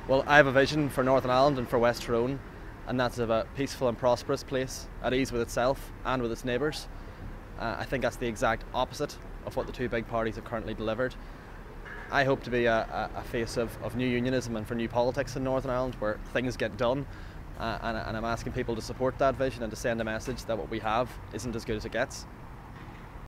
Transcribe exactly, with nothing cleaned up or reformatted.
Well, I have a vision for Northern Ireland and for West Tyrone, and that's of a peaceful and prosperous place, at ease with itself and with its neighbours. Uh, I think that's the exact opposite of what the two big parties have currently delivered. I hope to be a, a, a face of, of new unionism and for new politics in Northern Ireland, where things get done, uh, and, and I'm asking people to support that vision and to send a message that what we have isn't as good as it gets.